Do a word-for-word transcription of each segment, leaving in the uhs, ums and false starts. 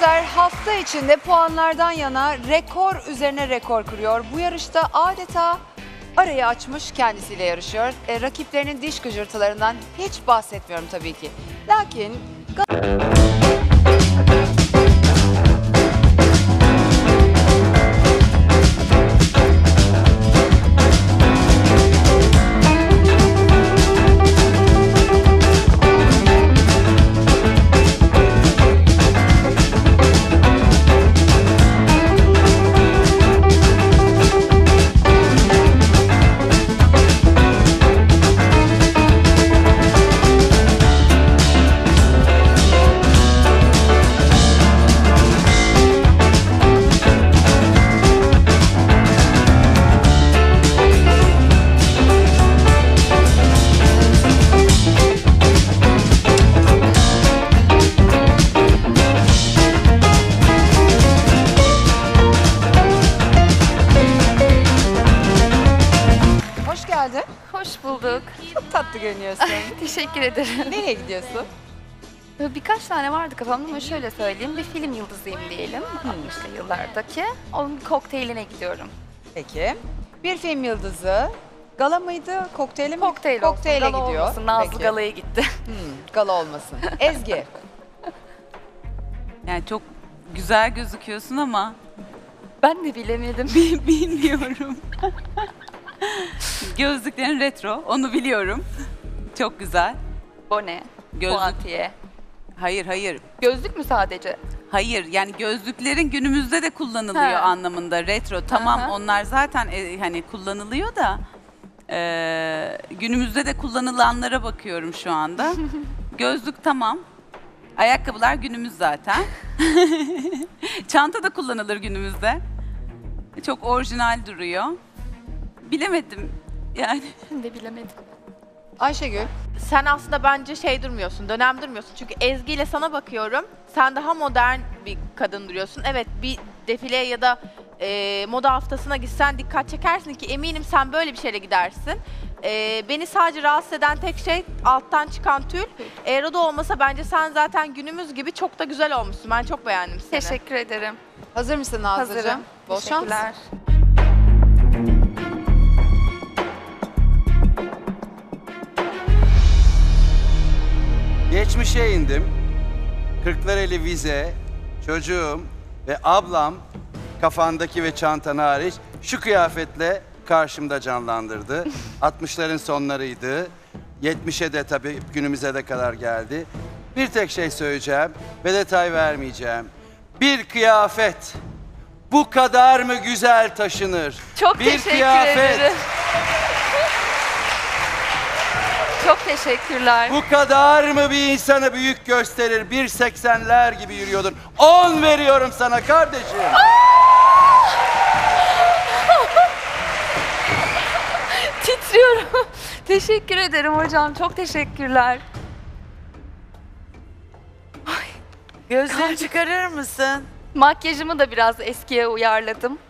Gençler hafta içinde puanlardan yana rekor üzerine rekor kırıyor. Bu yarışta adeta arayı açmış kendisiyle yarışıyor. E, rakiplerinin diş gıcırtılarından hiç bahsetmiyorum tabii ki. Lakin Hoş bulduk. çok tatlı görünüyorsun. Teşekkür ederim. Nereye gidiyorsun? Birkaç tane vardı kafamda ama şöyle söyleyeyim. Bir film yıldızıyım diyelim. altmışlı yıllardaki. Onun bir kokteyline gidiyorum. Peki. Bir film yıldızı. Gala mıydı? Kokteyli mi? Kokteyl Kokteyle olsun, gala gidiyor. olmasın. Nazlı Peki. galaya gitti. Hmm, gala olmasın. Ezgi. Yani çok güzel gözüküyorsun ama Ben de bilemedim. bilmiyorum. Gözlüklerin retro, onu biliyorum. Çok güzel. Bone, Gözlük. puantiye. Hayır, hayır. Gözlük mü sadece? Hayır, yani gözlüklerin günümüzde de kullanılıyor Ha. anlamında retro. Tamam, Aha. onlar zaten e, hani kullanılıyor da e, günümüzde de kullanılanlara bakıyorum şu anda. Gözlük tamam. Ayakkabılar günümüz zaten. Çanta da kullanılır günümüzde. Çok orijinal duruyor. Bilemedim yani. Ben de bilemedim. Ayşegül. Sen aslında bence şey durmuyorsun, dönem durmuyorsun. Çünkü Ezgi ile sana bakıyorum. Sen daha modern bir kadın duruyorsun. Evet, bir defile ya da e, moda haftasına gitsen dikkat çekersin ki eminim sen böyle bir şeyle gidersin. E, beni sadece rahatsız eden tek şey alttan çıkan tül. Eğer o da olmasa bence sen zaten günümüz gibi çok da güzel olmuşsun. Ben çok beğendim seni. Teşekkür ederim. Hazır mısın Nazlıcığım? Hazırım. Bol şans. Teşekkürler. Geçmişe indim. Kırklareli vize, çocuğum ve ablam kafandaki ve çantan hariç şu kıyafetle karşımda canlandırdı. altmışların sonlarıydı. yetmişe de tabii günümüze de kadar geldi. Bir tek şey söyleyeceğim ve detay vermeyeceğim. Bir kıyafet bu kadar mı güzel taşınır? Çok bir teşekkür kıyafet ederim. Çok teşekkürler. bu kadar mı bir insanı büyük gösterir? bir seksenler gibi yürüyordun. on veriyorum sana kardeşim. Titriyorum. Teşekkür ederim hocam. Çok teşekkürler. Gözleri çıkarır mısın? Makyajımı da biraz eskiye uyarladım.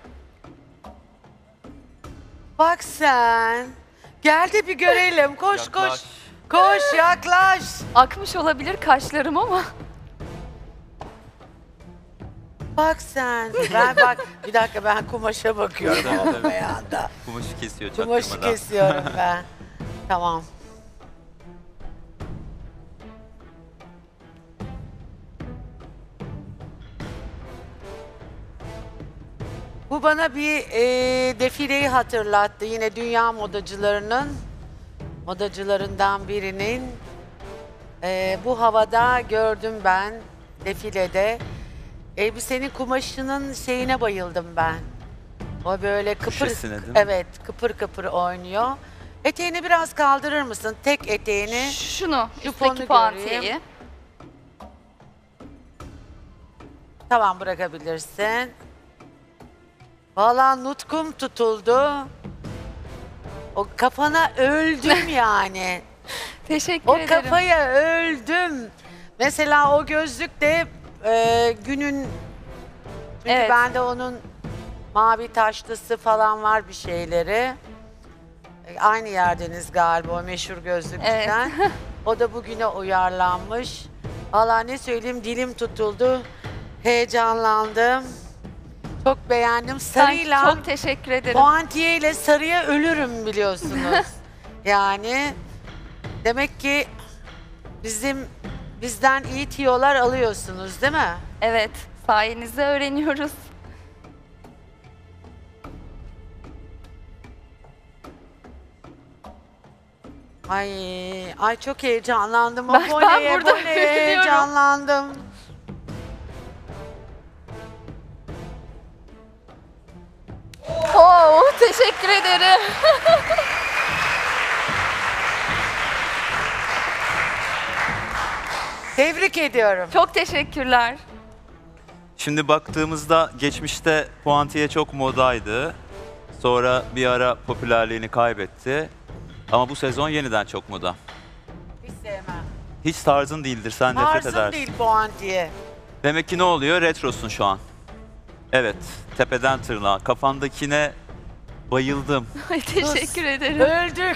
Bak sen. Gel de bir görelim. Koş koş. Koş yaklaş. Akmış olabilir kaşlarım ama. Bak sen. Ben bak bir dakika ben kumaşa bakıyorum ama beyanda. Kumaşı kesiyor Kumaşı çaktırmadan. kesiyorum ben. Tamam. Bu bana bir e, defileyi hatırlattı. Yine dünya modacılarının, modacılarından birinin. E, bu havada gördüm ben defilede. Elbisenin kumaşının şeyine bayıldım ben. O böyle kıpır, Köşesine değil mi? evet kıpır kıpır oynuyor. Eteğini biraz kaldırır mısın? Tek eteğini. Şunu, Juponu üstteki puantiyeyi. Tamam bırakabilirsin. Vallahi nutkum tutuldu. O kafana öldüm yani. Teşekkür O ederim. kafaya öldüm. Mesela o gözlük de e, günün... Çünkü Evet. bende onun mavi taşlısı falan var bir şeyleri. E, aynı yerdeniz galiba o meşhur gözlükçüden. O da bugüne uyarlanmış. Vallahi ne söyleyeyim dilim tutuldu. Heyecanlandım. Çok beğendim. Ben Sarıyla, çok teşekkür ederim. puantiye ile sarıya ölürüm biliyorsunuz. Yani demek ki bizim bizden iyi tiyolar alıyorsunuz değil mi? Evet, sayenizde öğreniyoruz. Ay, ay çok heyecanlandım. Ben- ben Aboneye, burada aboneye üzülüyorum. heyecanlandım. Oo, teşekkür ederim. Tebrik ediyorum. Çok teşekkürler. Şimdi baktığımızda geçmişte puantiye çok modaydı. Sonra bir ara popülerliğini kaybetti. Ama bu sezon yeniden çok moda. Hiç sevmem. Hiç tarzın değildir, sen nefret Tarzım edersin. değil puantiye. Demek ki ne oluyor? Retrosun şu an. Evet, tepeden tırnağa. Kafandakine bayıldım. Ay, teşekkür ederim. Öldük.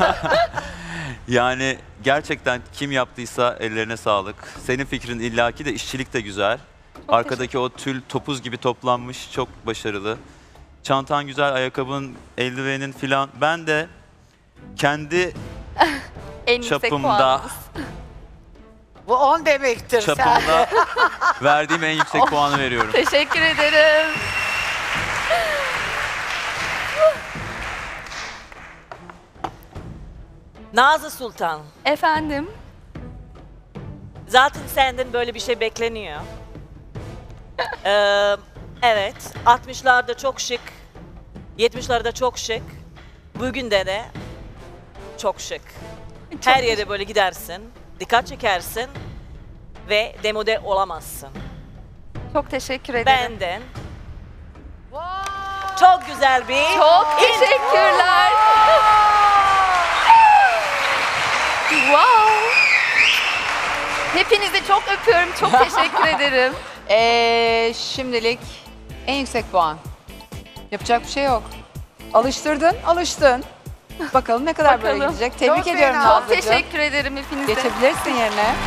Yani gerçekten kim yaptıysa ellerine sağlık. Senin fikrin illaki de işçilik de güzel. Arkadaki o tül topuz gibi toplanmış, çok başarılı. Çantan güzel, ayakkabın, eldivenin filan. Ben de kendi En yüksek çapımda, puanınız. Bu on demektir sen. çapımda verdiğim en yüksek puanı veriyorum. Teşekkür ederim. Nazlı Sultan, Efendim, zaten senden böyle bir şey bekleniyor. Ee, evet, altmışlarda çok şık, yetmişlerde çok şık, bugün de de çok şık. Her yere böyle gidersin, dikkat çekersin ve demode olamazsın. çok teşekkür ederim. Benden çok güzel bir Çok teşekkürler. Wow. Hepinizi çok öpüyorum. Çok teşekkür ederim. Ee, şimdilik en yüksek puan. Yapacak bir şey yok. Alıştırdın, alıştın. Bakalım ne kadar böyle Bakalım. gidecek. Tebrik Çok ediyorum fena. Çok Nazlıcığım. teşekkür ederim hepinize. Geçebilirsin yerine.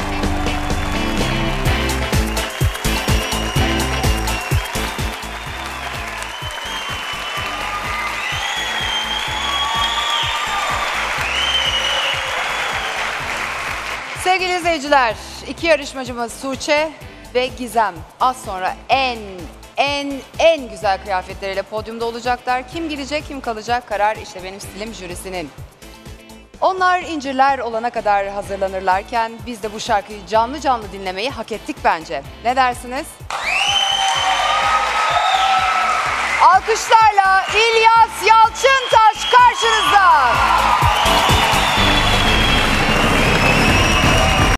Sevgili izleyiciler, iki yarışmacımız Tuğçe ve Gizem az sonra en en en güzel kıyafetleriyle podyumda olacaklar. Kim gidecek, kim kalacak karar işte Benim Stilim jürisinin. Onlar incirler olana kadar hazırlanırlarken biz de bu şarkıyı canlı canlı dinlemeyi hak ettik bence. Ne dersiniz? Alkışlarla İlyas Yalçıntaş karşınızda.